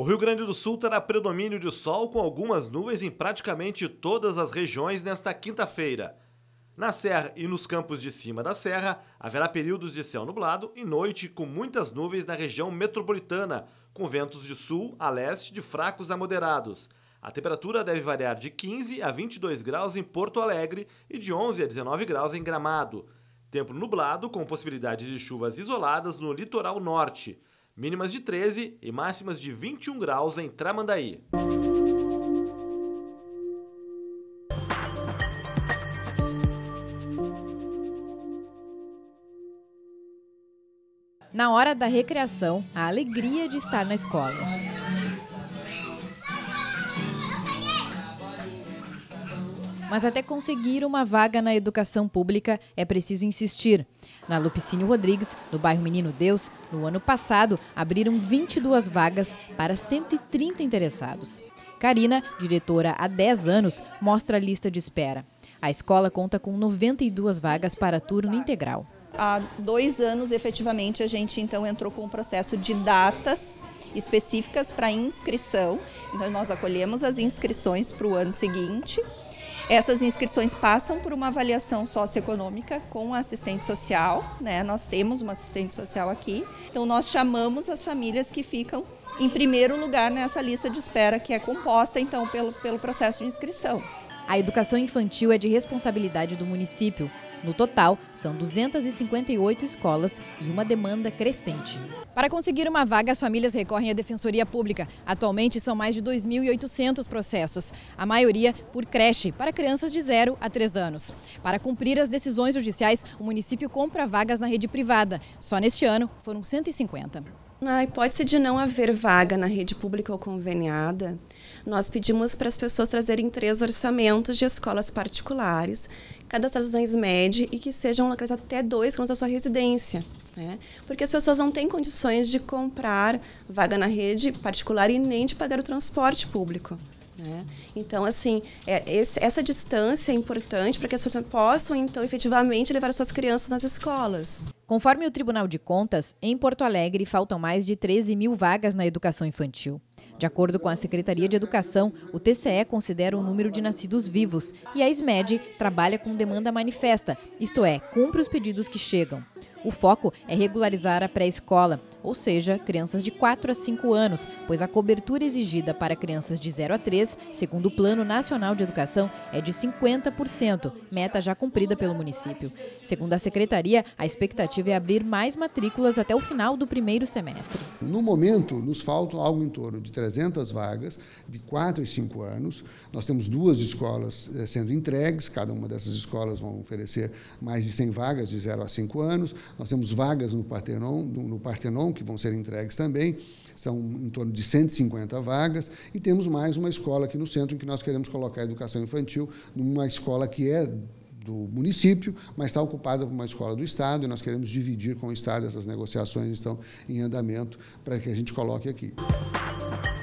Rio Grande do Sul terá predomínio de sol com algumas nuvens em praticamente todas as regiões nesta quinta-feira. Na Serra e nos campos de cima da Serra, haverá períodos de céu nublado e noite com muitas nuvens na região metropolitana, com ventos de sul a leste de fracos a moderados. A temperatura deve variar de 15 a 22 graus em Porto Alegre e de 11 a 19 graus em Gramado. Tempo nublado com possibilidade de chuvas isoladas no litoral norte. Mínimas de 13 e máximas de 21 graus em Tramandaí. Na hora da recreação, a alegria de estar na escola. Mas até conseguir uma vaga na educação pública é preciso insistir. Na Lupicínio Rodrigues, no bairro Menino Deus, no ano passado, abriram 22 vagas para 130 interessados. Karina, diretora há 10 anos, mostra a lista de espera. A escola conta com 92 vagas para turno integral. Há 2 anos, efetivamente, a gente então entrou com um processo de datas específicas para inscrição. Então, nós acolhemos as inscrições para o ano seguinte. Essas inscrições passam por uma avaliação socioeconômica com a assistente social, né? Nós temos uma assistente social aqui. Então, nós chamamos as famílias que ficam em primeiro lugar nessa lista de espera, que é composta, então, pelo processo de inscrição. A educação infantil é de responsabilidade do município. No total, são 258 escolas e uma demanda crescente. Para conseguir uma vaga, as famílias recorrem à Defensoria Pública. Atualmente, são mais de 2.800 processos, a maioria por creche, para crianças de 0 a 3 anos. Para cumprir as decisões judiciais, o município compra vagas na rede privada. Só neste ano, foram 150. Na hipótese de não haver vaga na rede pública ou conveniada, nós pedimos para as pessoas trazerem 3 orçamentos de escolas particulares, cadastrações MED e que sejam localizados até 2 quilômetros da sua residência. Né? Porque as pessoas não têm condições de comprar vaga na rede particular e nem de pagar o transporte público. Né? Então, assim, essa distância é importante para que as pessoas possam, então, efetivamente levar as suas crianças nas escolas. Conforme o Tribunal de Contas, em Porto Alegre faltam mais de 13 mil vagas na educação infantil. De acordo com a Secretaria de Educação, o TCE considera o número de nascidos vivos e a SMED trabalha com demanda manifesta, isto é, cumpre os pedidos que chegam. O foco é regularizar a pré-escola, ou seja, crianças de 4 a 5 anos, pois a cobertura exigida para crianças de 0 a 3, segundo o Plano Nacional de Educação, é de 50%, meta já cumprida pelo município. Segundo a Secretaria, a expectativa é abrir mais matrículas até o final do primeiro semestre. No momento, nos faltam algo em torno de 300 vagas, de 4 e 5 anos. Nós temos 2 escolas sendo entregues, cada uma dessas escolas vão oferecer mais de 100 vagas de 0 a 5 anos. Nós temos vagas no Partenon, que vão ser entregues também, são em torno de 150 vagas, e temos mais uma escola aqui no centro em que nós queremos colocar a educação infantil numa escola que é do município, mas está ocupada por uma escola do Estado, e nós queremos dividir com o Estado, essas negociações estão em andamento para que a gente coloque aqui.